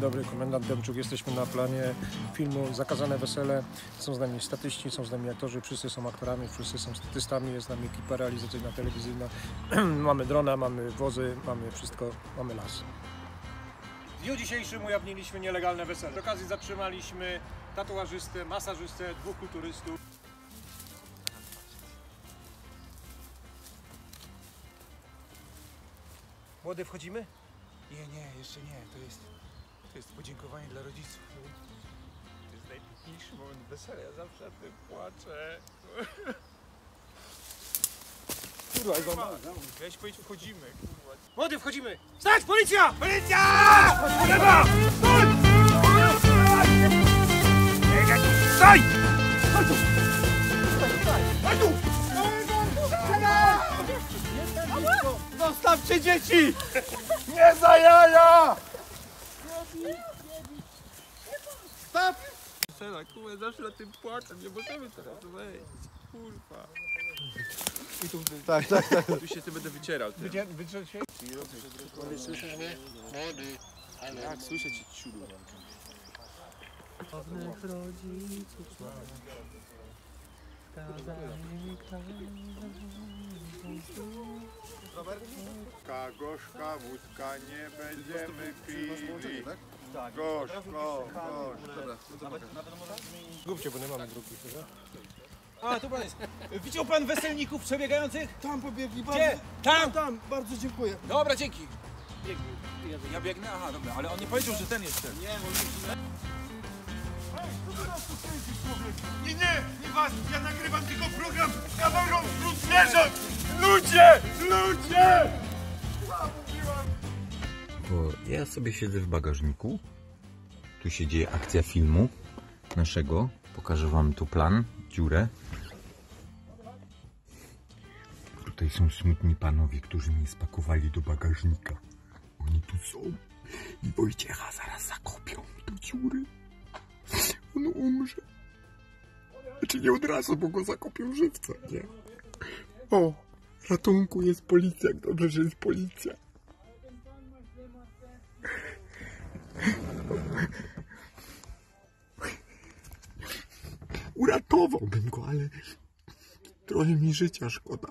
dobry, komendant Demczuk. Jesteśmy na planie filmu Zakazane Wesele. Są z nami statyści, są z nami aktorzy, wszyscy są aktorami, wszyscy są statystami, jest z nami ekipa realizacyjna, telewizyjna. Mamy drona, mamy wozy, mamy wszystko, mamy las. W dniu dzisiejszym ujawniliśmy nielegalne wesele. Przy okazji zatrzymaliśmy tatuażystę, masażystę, 2 kulturystów. Młody, wchodzimy? Nie, jeszcze nie. To jest podziękowanie dla rodziców. To jest najpiękniejszy moment wesela. Ja zawsze na tym płaczę. Kurwa, Weź powiedz, wchodzimy. Kurwa. Młody, wchodzimy! Stać! Policja! Policja! Lewa! Stój! Chodź tu! Chodź tu! Zostawcie dzieci! Nie za jaja! Stop! Wesela, kurwa, zawsze na tym płaczę. Nie możemy teraz wejść. Kurwa. I tu, Tak. tu się ty będę wycierał. Wytrzeć się? Młody, słyszysz mnie? Młody. Ale Jak słyszę cię, ciulu. Gorzka, wódka, nie będziemy pili. Gorzko. Zgubcie, bo nie mamy drugi, prawda? A, tu pan jest. Widział pan weselników przebiegających? Tam pobiegli, Gdzie? Tam! Tam, bardzo dziękuję. Dobra, dzięki. Ja biegnę? Aha, dobra, ale on nie powiedział, że ten jest ten. Nie was, ja nagrywam tylko program kamerą zwierząt! Ludzie! Bo ja sobie siedzę w bagażniku. Tu się dzieje akcja filmu naszego. Pokażę wam tu plan, dziurę. Tutaj są smutni panowie, którzy mnie spakowali do bagażnika. Oni tu są. I Wojciecha zaraz zakopią do dziury. On umrze. Znaczy nie od razu, bo go zakopią żywcem, nie? O, ratunku, jest policja. Jak dobrze, że jest policja. Uratowałbym go, ale trochę mi życia szkoda.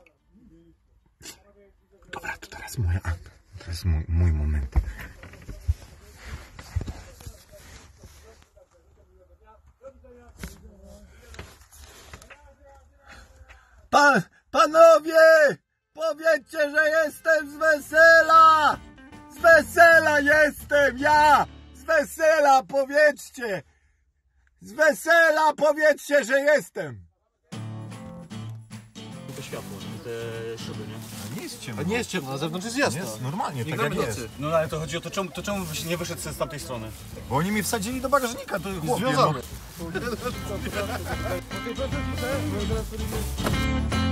Dobra, to teraz mój moment. Panowie! Powiedzcie, że jestem z wesela! Z wesela jestem, ja! Z wesela, powiedzcie! Z wesela, powiedzcie, że jestem! To światło, te szyby, nie? Nie jest ciemno. A nie jest ciemno, na zewnątrz jest jasno. Jest normalnie, tak jak jest. No ale to chodzi o to, czemu nie wyszedł z tamtej strony? Bo oni mi wsadzili do bagażnika, to chłopie, Związane. no.